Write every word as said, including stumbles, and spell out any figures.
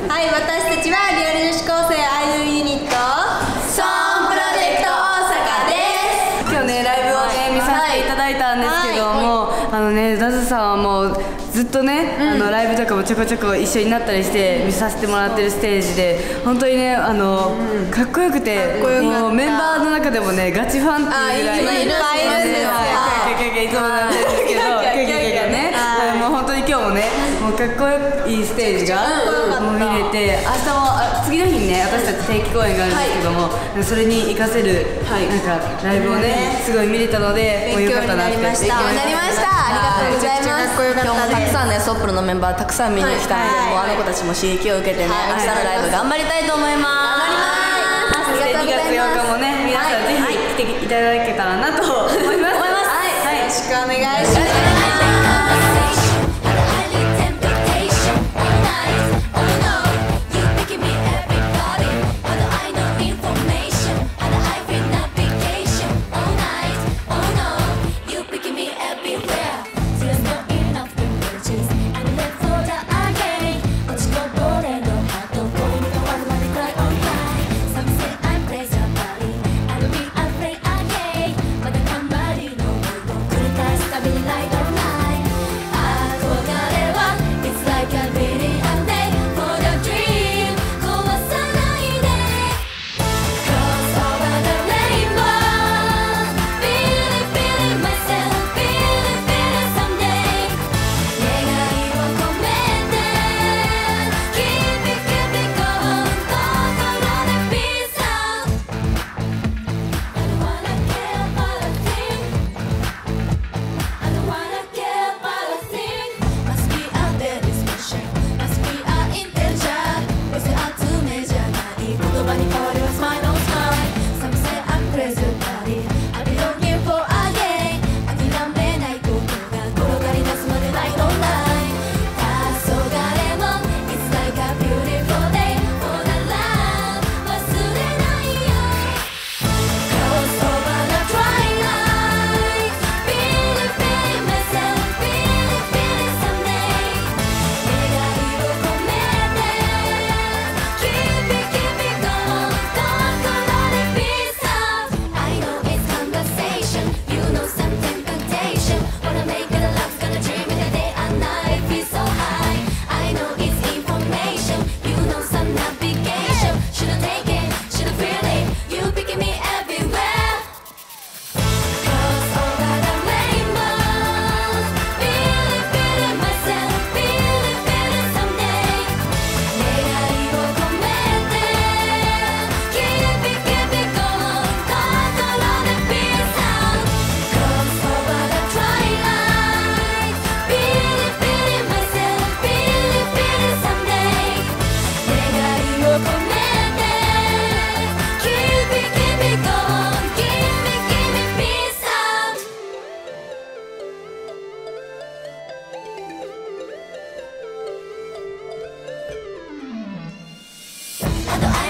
はい、私たちはリアル女子高生アイドルユニットソーンプロジェクト大阪です。 今日ねライブをね見させていただいたんですけども、あのねダズさんはもうずっとね、あのライブとかもちょこちょこ一緒になったりして見させてもらってるステージで本当にねあのかっこよくて、もうメンバーの中でもねガチファンっていうぐらいいっぱいいるんですよ。 いつもなんですけど、ね、もう本当に今日もね、もうかっこいいステージがもう見れて、明日もあ次の日にね、私たち定期公演があるんですけども、それに活かせるなんかライブをね、すごい見れたので、もうよかったなって。勉強になりました。ありがとうございます。 今日もたくさんね、ソップロのメンバーたくさん見に来たので、もうあの子たちも刺激を受けてね、明日のライブ頑張りたいと思います。 そしてにがつようかもね、皆さんぜひ来ていただけたらなと思います。 よろしくお願いします。 I